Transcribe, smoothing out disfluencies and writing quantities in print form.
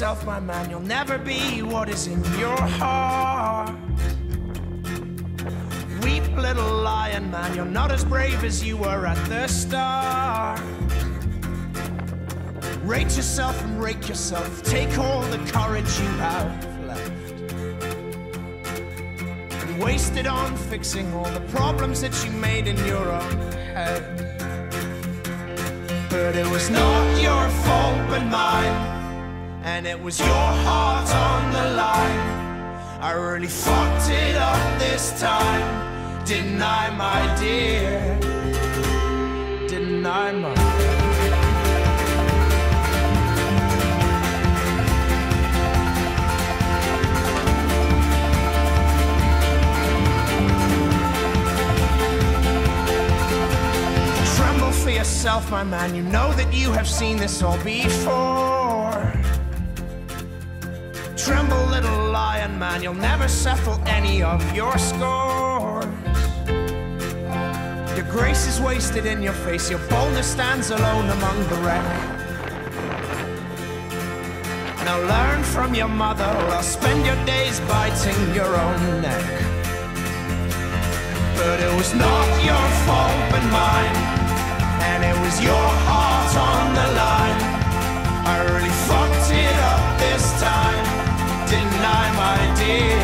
yourself, my man, you'll never be what is in your heart. Weep, little lion man, you're not as brave as you were at the start. Rate yourself and rake yourself, take all the courage you have left and waste it on fixing all the problems that you made in your own head. But it was not your fault but mine, and it was your heart on the line. I really fucked it up this time, didn't I, my dear? Didn't I, my dear? Tremble for yourself, my man, you know that you have seen this all before. Tremble, little lion man, you'll never settle any of your scores. Your grace is wasted in your face, your boldness stands alone among the wreck. Now learn from your mother, or I'll spend your days biting your own neck. But it was not your fault but mine, and it was your heart on the line. I really fucked it up this time, didn't I, my dear?